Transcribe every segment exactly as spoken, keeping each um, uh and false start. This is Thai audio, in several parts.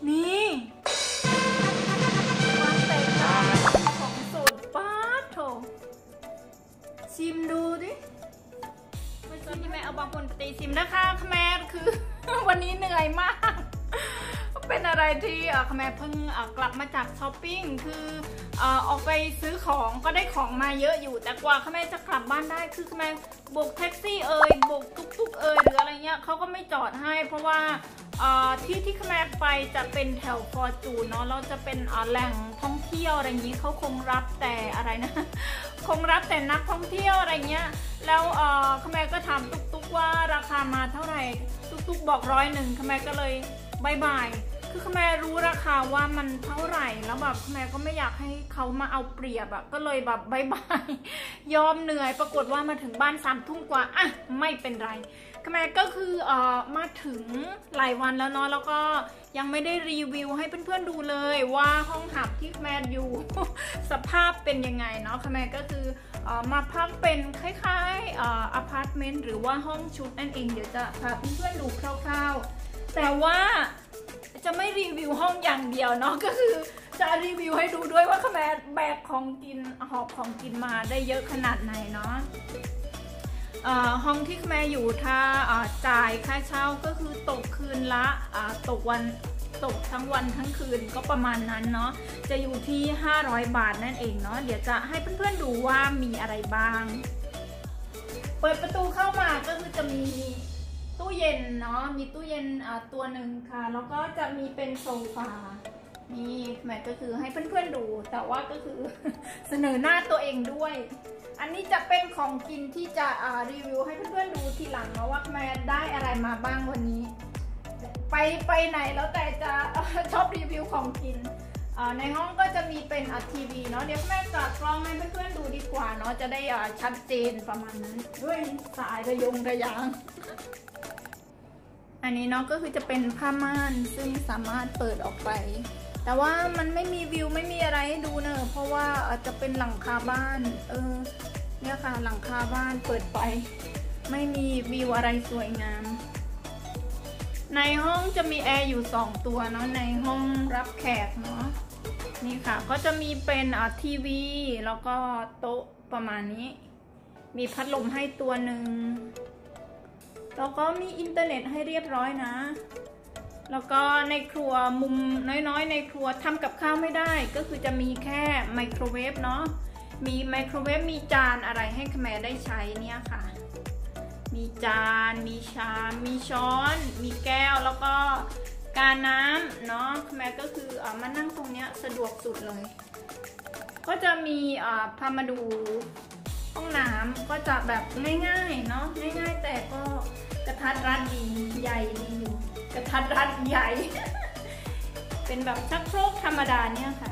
นี่ความแตกต่างของสูตรป้าโถชิมดูดิไม่ใช่ที่แม่เอาบางคนตีชิมนะคะแม่คือ วันนี้เหนื่อยมากเป็นอะไรที่แม่เพิ่งกลับมาจากช้อปปิ้งคือออกไปซื้อของก็ได้ของมาเยอะอยู่แต่กว่าแม่จะกลับบ้านได้คือแม่โบกแท็กซี่เอ่ยโบกตุ๊กๆเอ่ยหรืออะไรเงี้ยเขาก็ไม่จอดให้เพราะว่าที่ที่แม่ไปจะเป็นแถวฟอร์จูนเนาะเราจะเป็นแหล่งท่องเที่ยวอะไรอย่างนี้เขาคงรับแต่อะไรนะคงรับแต่นักท่องเที่ยวอะไรเงี้ยแล้วแม่ก็ถามตุ๊กๆว่าราคามาเท่าไหร่ตุ๊กๆบอกร้อยหนึ่งแม่ก็เลยบายบายคือแม่รู้ราคาว่ามันเท่าไหร่แล้วแบบแม่ก็ไม่อยากให้เขามาเอาเปรียบอะก็เลยแบบบายบายยอมเหนื่อยปรากฏว่ามาถึงบ้านสามทุ่มกว่าอ่ะไม่เป็นไรแม่ก็คือเอ่อมาถึงหลายวันแล้วเนาะแล้วก็ยังไม่ได้รีวิวให้เพื่อนๆดูเลยว่าห้องหับที่แม่อยู่ สภาพเป็นยังไงเนาะแม่ก็คือเอ่อมาพักเป็นคล้ายๆเอ่ออพาร์ตเมนต์หรือว่าห้องชุดนั่นเองเดี๋ยวจะพาเพื่อนๆดูคร่าวๆแต่ว่าจะไม่รีวิวห้องอย่างเดียวเนาะก็คือจะรีวิวให้ดูด้วยว่าแม่แบกของกินหอบของกินมาได้เยอะขนาดไหนเนาะห้องที่แม่อยู่ถ้าจ่ายค่าเช่าก็คือตกคืนละตกวันตกทั้งวันทั้งคืนก็ประมาณนั้นเนาะจะอยู่ที่ห้าร้อยบาทนั่นเองเนาะเดี๋ยวจะให้เพื่อนๆดูว่ามีอะไรบ้างเปิดประตูเข้ามาก็คือจะมีตู้เย็นเนาะมีตู้เย็นตัวหนึ่งค่ะแล้วก็จะมีเป็นโซฟานี่แม่ก็คือให้เพื่อนๆดูแต่ว่าก็คือ เสนอหน้าตัวเองด้วยอันนี้จะเป็นของกินที่จะรีวิวให้เพื่อนๆดูทีหลังเนาะว่าแม่ได้อะไรมาบ้างวันนี้ไปไปไหนแล้วแต่จะชอบรีวิวของกินในห้องก็จะมีเป็นทีวีเนาะเดี๋ยวแม่จัดกล้องให้เพื่อนๆดูดีกว่าเนาะจะได้ชัดเจนประมาณนั้นด้วยสายระยงระยางอันนี้เนาะก็คือจะเป็นผ้าม่านซึ่งสามารถเปิดออกไปแต่ว่ามันไม่มีวิวไม่มีอะไรให้ดูเนอะเพราะว่าอาจจะเป็นหลังคาบ้านเออเนี่ยค่ะหลังคาบ้านเปิดไปไม่มีวิวอะไรสวยงามในห้องจะมีแอร์อยู่สองตัวเนาะในห้องรับแขกเนาะนี่ค่ะก็จะมีเป็นอ่าทีวีแล้วก็โต๊ะประมาณนี้มีพัดลมให้ตัวหนึ่งแล้วก็มีอินเทอร์เน็ตให้เรียบร้อยนะแล้วก็ในครัวมุมน้อยๆในครัวทำกับข้าวไม่ได้ก็คือจะมีแค่ไมโครเวฟเนาะมีไมโครเวฟมีจานอะไรให้แม่ได้ใช้เนี่ยค่ะมีจานมีชามมีช้อนมีแก้วแล้วก็กาน้ำเนาะแม่ก็คืออ่ามานั่งตรงเนี้ยสะดวกสุดเลยก็จะมีอ่าพามาดูห้องน้ำก็จะแบบง่ายๆเนาะง่ายๆแต่ก็กระทัดรัดดีใหญ่ดีอยู่กระทัดรัดใหญ่ เป็นแบบชักโครกธรรมดาเนี่ยค่ะ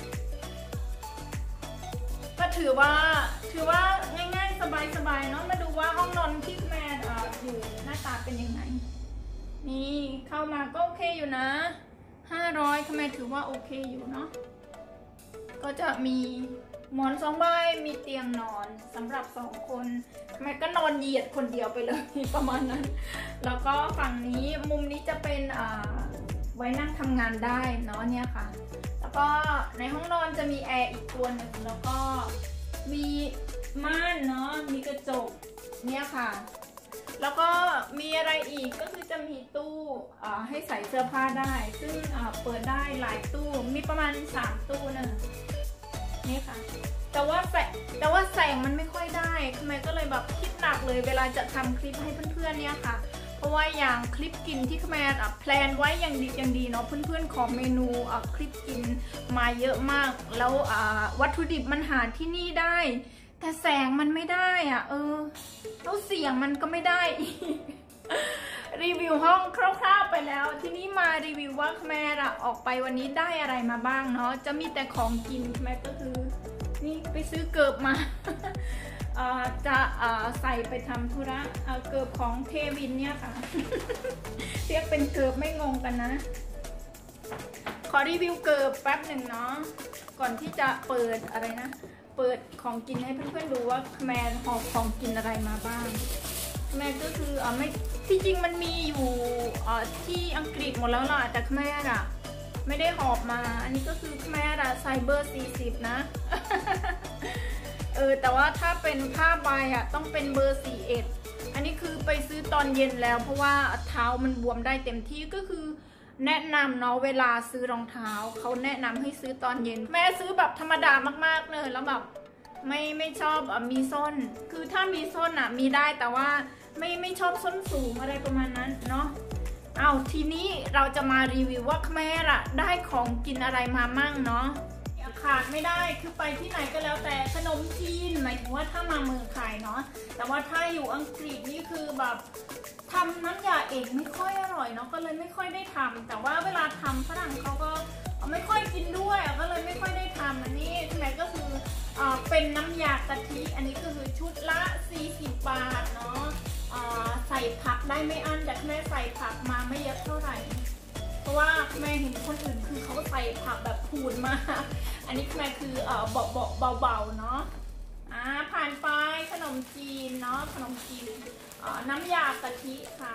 ก็ถือว่าถือว่าง่ายๆสบายๆเนาะมาดูว่าห้องนอนที่แม่อยู่หน้าตาเป็นยังไงนี่เข้ามาก็โอเคอยู่นะห้าร้อยทำไมถือว่าโอเคอยู่เนาะก็จะมีหมอนสองใบมีเตียงนอนสำหรับสองคนแม่ก็นอนเหยียดคนเดียวไปเลยประมาณนั้นแล้วก็ฝั่งนี้มุมนี้จะเป็นอ่าไว้นั่งทำงานได้เนาะเนี่ยค่ะแล้วก็ในห้องนอนจะมีแอร์อีกตัวหนึ่งแล้วก็มีม่านเนาะมีกระจกเนี่ยค่ะแล้วก็มีอะไรอีกก็คือจะมีตู้ให้ใส่เสื้อผ้าได้ซึ่งเปิดได้หลายตู้มีประมาณสามตู้นะนี่ค่ะแต่ว่าแสงแต่ว่าแสงมันไม่ค่อยได้ทำไมก็เลยแบบคิดหนักเลยเวลาจะทำคลิปให้เพื่อนๆเนี่ยค่ะเพราะว่าอย่างคลิปกินที่แม่แพลนไว้อย่างดีอย่างดีเนาะเพื่อนๆขอเมนูคลิปกินมาเยอะมากแล้ววัตถุดิบมันหาที่นี่ได้แต่แสงมันไม่ได้อ่ะเออแล้วเสียงมันก็ไม่ได้อีก รีวิวห้องคร่าวๆไปแล้วทีนี้มารีวิวว่าแม่อะออกไปวันนี้ได้อะไรมาบ้างเนาะจะมีแต่ของกินแม่ก็คือนี่ไปซื้อเกิบมา จะใส่ไปทำธุระเกิบของเทวินเนี่ยค่ะ เรียกเป็นเกิบไม่งงกันนะขอรีวิวเกิบแป๊บหนึ่งเนาะก่อนที่จะเปิดอะไรนะเปิดของกินให้เพื่อนๆดูว่าแม่หอบของกินอะไรมาบ้างแม่ก็คืออ่าไม่ที่จริงมันมีอยู่อ่าที่อังกฤษหมดแล้วล่ะแต่แม่อะไม่ได้หอบมาอันนี้ก็คือแม่อะใส่เบอร์สี่สิบนะ เออแต่ว่าถ้าเป็นผ้าใบอะต้องเป็นเบอร์สี่เอ็ดอันนี้คือไปซื้อตอนเย็นแล้วเพราะว่าเท้ามันบวมได้เต็มที่ก็คือแนะนำเนาะเวลาซื้อรองเท้าเขาแนะนำให้ซื้อตอนเย็นแม่ซื้อแบบธรรมดามากๆเลยแล้วแบบไม่ไม่ชอบมีส้นคือถ้ามีส้นอะมีได้แต่ว่าไม่ไม่ชอบส้นสูงอะไรประมาณนั้นเนาะเอาทีนี้เราจะมารีวิวว่าแม่อะได้ของกินอะไรมามั่งเนาะขาดไม่ได้คือไปที่ไหนก็แล้วแต่ขนมจีนหมายถึงว่าถ้ามาเมืองไทยเนาะแต่ว่าถ้าอยู่อังกฤษนี่คือแบบทำน้ำยาเองไม่ค่อยอร่อยเนาะก็เลยไม่ค่อยได้ทำแต่ว่าเวลาทำฝรั่งเขาก็ไม่ค่อยกินด้วยก็เลยไม่ค่อยได้ทำอันนี้ทำไมก็คือเป็นน้ำยากะทิอันนี้ก็คือชุดละสี่สิบบาทเนาะใส่ผักได้ไม่อั้นแต่แม่ใส่ผักมาไม่เยอะเท่าไหร่เพราะว่าแม่เห็นคนอื่นคือเขาใส่ผักแบบพูนมากอันนี้แม่คือเอ่อเบาเบาเบาๆเนาะอ่าผ่านไปขนมจีนเนาะขนมจีนน้ำยากะทิค่ะ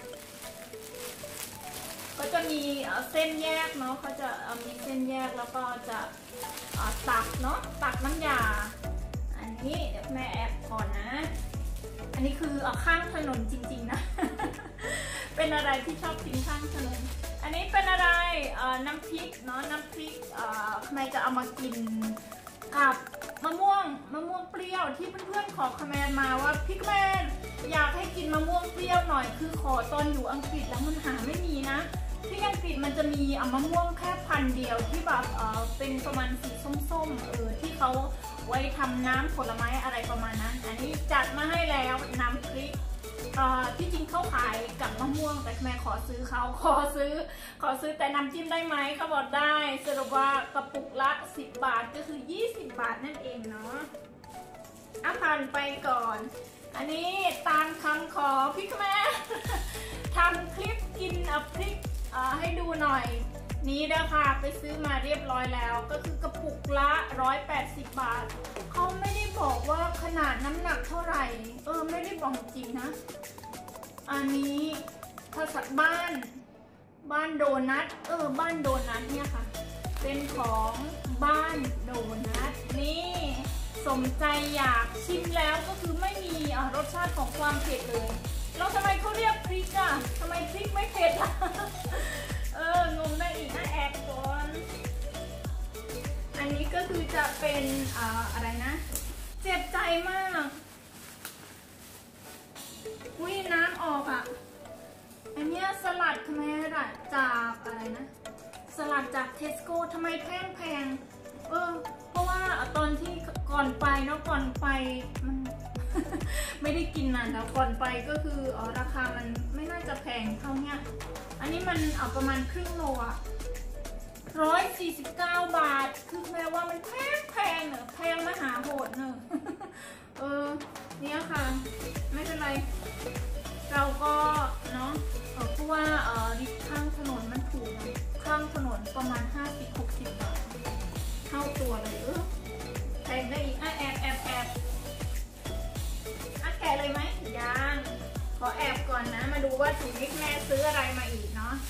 ก็จะมีเส้นแยกเนาะเขาจะมีเส้นแยกแล้วก็จะตักเนาะตักน้ำยาอันนี้เดี๋ยวแม่แอบก่อนนะอันนี้คือข้างถนนจริงๆนะ เป็นอะไรที่ชอบกินข้างถนนอันนี้เป็นอะไรน้ำพริกเนาะน้ำพริกทำไมจะเอามากินกับมะม่วงมะม่วงเปรี้ยวที่เพื่อนๆขอคอมเมนต์มาว่าพี่แม่อยากให้กินมะม่วงเปรี้ยวหน่อยคือขอตอนอยู่อังกฤษแล้วมันหาไม่มีนะที่อังกฤษมันจะมีมะม่วงแค่พันเดียวที่แบบเออเป็นประมาณสีส้มๆเออที่เขาไว้ทำน้ำผลไม้อะไรประมาณนั้นอันนี้จัดมาให้แล้วน้ำพริกที่จริงเขาขายกับมะม่วงแต่แม่ขอซื้อเขาขอซื้อขอซื้อแต่น้ำจิ้มได้ไหมเขาบอกได้สรุปว่ากระปุกละสิบบาทก็คือยี่สิบบาทนั่นเองเนาะอ่ะผ่านไปก่อนอันนี้ตามคำขอพี่แม่ทำคลิปกินพริกให้ดูหน่อยนี้นะคะไปซื้อมาเรียบร้อยแล้วก็คือกระปุกละหนึ่งร้อยแปดสิบบาทเขาไม่ได้บอกว่าขนาดน้ำหนักเท่าไหร่เออไม่ได้บอกจริงนะอันนี้ภาษาบ้านบ้านโดนัทเออบ้านโดนัทเนี่ยค่ะเป็นของบ้านโดนัทนี่สมใจอยากชิมแล้วก็คือไม่มีรสชาติของความเผ็ดเลยแล้วทำไมเขาเรียกพริกอ่ะทำไมพริกไม่เผ็ดล่ะเอองงได้อีกนะแอบก่อนอันนี้ก็คือจะเป็นอ่าอะไรนะเจ็บใจมากอุ้ยน้ำออกอ่ะอันนี้สลัดทำไมล่ะจากอะไรนะสลัดจากเทสโก้ทำไมแพงแพงเออเพราะว่าตอนที่ก่อนไปเนาะก่อนไปมัน ไม่ได้กินนานแล้วก่อนไปก็คืออ๋อราคามันไม่น่าจะแพงเท่าเนี้ยอันนี้มันเอาประมาณครึ่งโลอะร้อยสี่สิบเก้าบาทคือแปลว่ามันแพงแพงเนอะแพงมหาโหดเนอะ เออเนี่ยค่ะไม่เป็นไรเราก็เนาะเพราะว่าเออริมข้างถนนมันถูกข้างถนนประมาณห้าสิบหกสิบบาทเท่าตัวเลยเออแพงได้อีกอ่ะแอบแอบแอบอ่ะแกะเลยไหมยังขอแอบก่อนนะมาดูว่าถึงนิกแม่ซื้ออะไรมาอีกเนาะ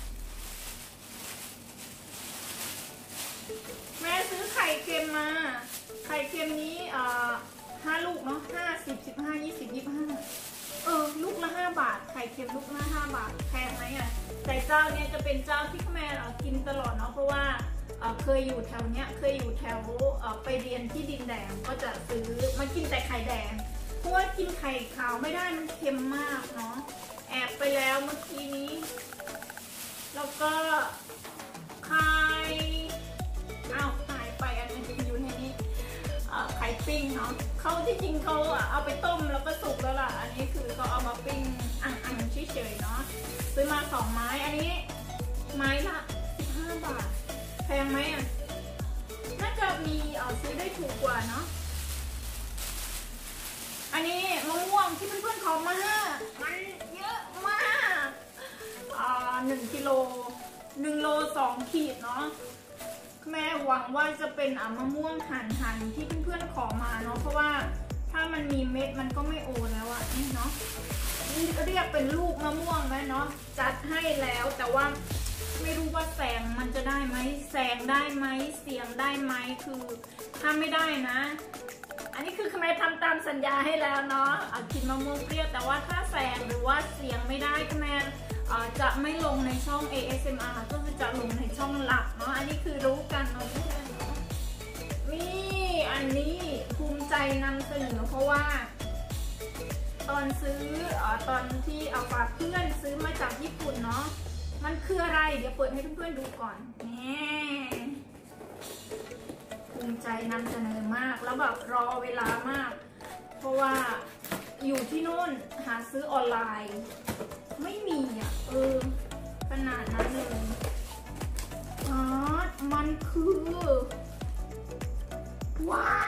แม่ซื้อไข่เค็มมาไข่เค็มนี้เอ่อห้าลูกเนาะห้าสิบสิบห้ายี่สิบยี่สิบห้าเออลูกละห้าบาทไข่เค็มลูกละห้าบาทแพงไหมอ่ะแต่เจ้าเนี้ยจะเป็นเจ้าที่แม่เรากินตลอดเนาะเพราะว่าเคยอยู่แถวเนี้ยเคยอยู่แถวไปเรียนที่ดินแดงก็จะซื้อมากินแต่ไข่แดงเพราะว่ากินไข่ขาวไม่ได้มันเค็มมากเนาะแอบไปแล้วเมื่อกี้นี้แล้วก็ไข่เอาหายไปอันนึงอยู่ในนี้ไข่ปิ้งเนาะเขาที่จริงเขาเอาไปต้มแล้วก็สุกแล้วล่ะอันนี้คือเขาเอามาปิ้งอ่างๆเฉยๆเนาะซื้อมาสองไม้อันนี้ไม้ละสิบห้าบาทแพงไหมอ่ะน่าจะมีซื้อได้ถูกกว่าเนาะอันนี้มะม่วงที่เพื่อนๆขอมามันเยอะมากอ่าหนึ่งกิโลหนึ่งโลสองขีดเนาะแม่หวังว่าจะเป็นมะม่วงหั่นๆที่เพื่อนๆขอมาเนาะเพราะว่าถ้ามันมีเม็ดมันก็ไม่โอแล้วอะนี่เนาะนี่ก็เรียกเป็นลูกมะม่วงไหมเนาะจัดให้แล้วแต่ว่าไม่รู้ว่าแสงมันจะได้ไหมแสงได้ไหมเสียงได้ไหมคือถ้าไม่ได้นะอันนี้คือคแมทำตามสัญญาให้แล้วเนาะกินมะม่วงเปรี้ยวแต่ว่าถ้าแสงหรือว่าเสียงไม่ได้คแมจะไม่ลงในช่อง เอ เอส เอ็ม อาร์ ก็คือจะลงในช่องหลักเนาะอันนี้คือรู้กันเนาะนี่อันนี้ภูมิใจนำเสนอเพราะว่าตอนซื้ออตอนที่เอาฝากเพื่อนซื้อมาจากญี่ปุ่นเนาะมันคืออะไรเดี๋ยวเปิดให้เพื่อนๆดูก่อนนี่ภูมิใจนำเสนอมากแล้วแบบรอเวลามากเพราะว่าอยู่ที่โน่นหาซื้อออนไลน์ไม่มีอ่ะเออขนาดนั้นเลยอ๋อมันคือว้าว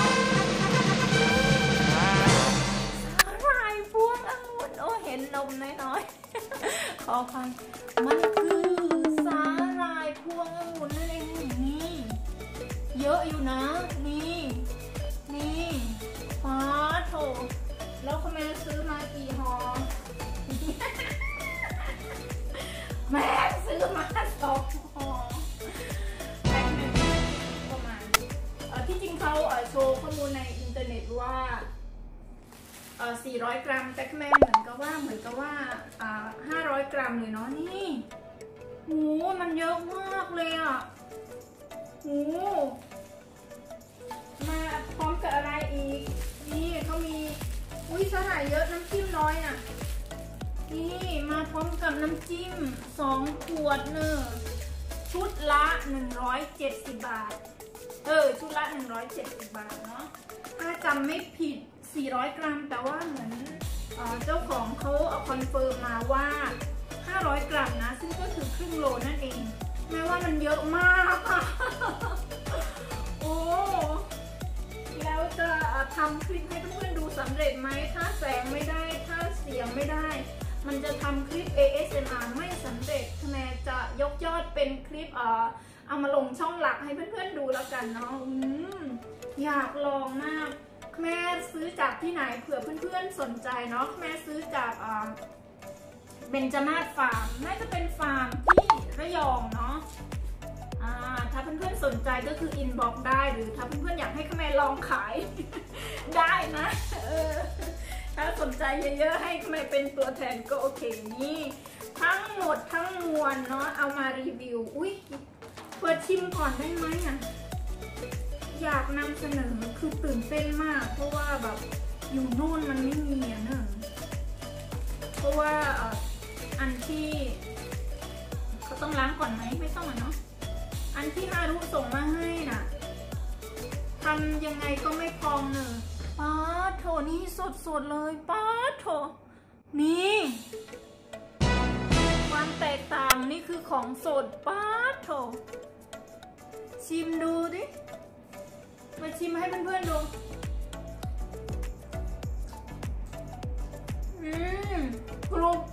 สาหร่ายพวงองุ่นโอ้เห็นนมน้อยๆขอฟังมันคือสาหร่ายพวงองุ่นนั่นเองนี่เยอะอยู่นะนี่นี่ฟ้าโถแล้วคุณแม่ซื้อมากี่ห่อแม่ซื้อมาสองห่อแพ็คหนึ่งประมาณที่จริงเขาโชว์ข้อมูลในอินเทอร์เน็ตว่าสี่ร้อยกรัมแต่แม่เหมือนกับว่าเหมือนกับว่าห้าร้อยกรัมเลยเนาะนี่โหมันเยอะมากเลยอ่ะโหมาพร้อมกับอะไรอีกนี่เขามีอุ้ยสาหร่ายเยอะน้ำจิ้มน้อยอ่ะนี่มาพร้อมกับน้ำจิ้มสองขวดเนอะชุดละหนึ่งร้อยเจ็ดสิบบาทเออชุดละหนึ่งร้อยเจ็ดสิบบาทเนาะถ้าจำไม่ผิดสี่ร้อยกรัมแต่ว่าเหมือนเจ้าของเขาเอาคอนเฟิร์มมาว่าห้าร้อยกรัมนะซึ่งก็คือครึ่งโลนั่นเองแม้ว่ามันเยอะมากโอ้แล้วจะทำคลิปให้เพื่อนๆดูสำเร็จไหมถ้าแสงไม่ได้ถ้าเสียงไม่ได้มันจะทำคลิป เอ เอส เอ็ม อาร์ ไม่สำเร็จแม่จะยกยอดเป็นคลิปเอ่อเอามาลงช่องหลักให้เพื่อนๆดูแล้วกันเนาะอยากลองมากแม่ซื้อจากที่ไหนเผื่อเพื่อนๆสนใจเนาะแม่ซื้อจากเบญจมาศฟาร์มน่าจะเป็นฟาร์มที่ระยองเนาะถ้าเพื่อนๆสนใจก็คืออินบ็อกซ์ได้หรือถ้าเพื่อนๆอยากให้แม่ลองขาย ได้นะเออถ้าสนใจเยอะๆให้แม่เป็นตัวแทนก็โอเคนี่ทั้งหมดทั้งมวลเนาะเอามารีวิวอุ้ยเปิดชิมก่อนได้ไหมอ่ะอยากนำเสนอคือตื่นเต้นมากเพราะว่าแบบอยู่โน่นมันไม่มีอ่ะเนอะเพราะว่าอันที่เขาต้องล้างก่อนไหมไม่ต้องอ่ะเนาะอันที่ฮารุส่งมาให้น่ะทำยังไงก็ไม่พองเนอะป๊าโถนี่สดๆเลยป๊าโถนี่ความแตกต่างนี่คือของสดป๊าโถชิมดูดิมาชิมให้เพื่อนๆดูอืมกรุบ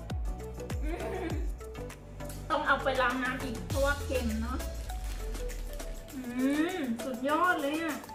ต้องเอาไปล้างน้ำอีกเพราะว่าเค็มเนาะอืมสุดยอดเลยอ่ะ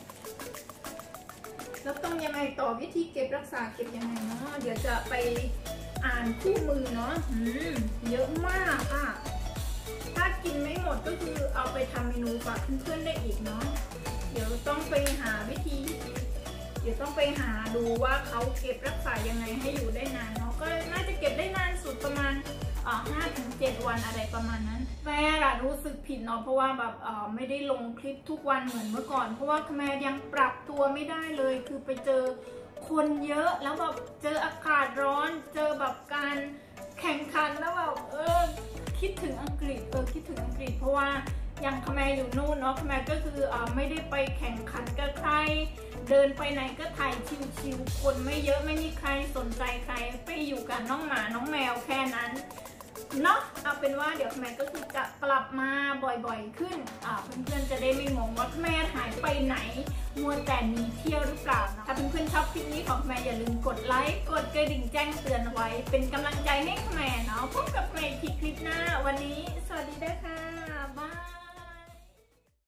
แล้วต้องยังไงต่อวิธีเก็บรักษาเก็บยังไงเนาะเดี๋ยวจะไปอ่านคู่มือเนาะอืมเยอะมากอ่ะถ้ากินไม่หมดก็คือเอาไปทำเมนูฝากเพื่อนๆได้อีกเนาะเดี๋ยวต้องไปหาวิธีเดี๋ยวต้องไปหาดูว่าเขาเก็บรักษายังไงให้อยู่ได้นานเนาะก็น่าจะเก็บได้นานสุดประมาณห้าถึงเจ็ดวันอะไรประมาณนั้นแม่อะรู้สึกผิดเนาะเพราะว่าแบบไม่ได้ลงคลิปทุกวันเหมือนเมื่อก่อนเพราะว่าแม่ยังปรับตัวไม่ได้เลยคือไปเจอคนเยอะแล้วแบบเจออากาศร้อนเจอแบบการแข่งขันแล้วแบบเออคิดถึงอังกฤษเออคิดถึงอังกฤษเพราะว่ายังคแมอยู่นู่นเนาะคแมก็คืออ่าไม่ได้ไปแข่งขันกับใครเดินไปไหนก็ถ่ายชิวๆคนไม่เยอะไม่มีใครสนใจใครไปอยู่กับน้องหมาน้องแมวแค่นั้นเนาะเอาเป็นว่าเดี๋ยวคแมก็คือจะกลับมาบ่อยๆขึ้นอ่าเพื่อนๆจะได้ไม่งงว่าคแมหายไปไหนมัวแต่หนีเที่ยวหรือเปล่านะถ้าเพื่อนๆชอบคลิปนี้ของคแมอย่าลืมกดไลค์กดกระดิ่งแจ้งเตือนไว้เป็นกำลังใจให้คแมเนาะพบกับคแมอีกทีคลิปหน้าวันนี้สวัสดีด้วยค่ะบาย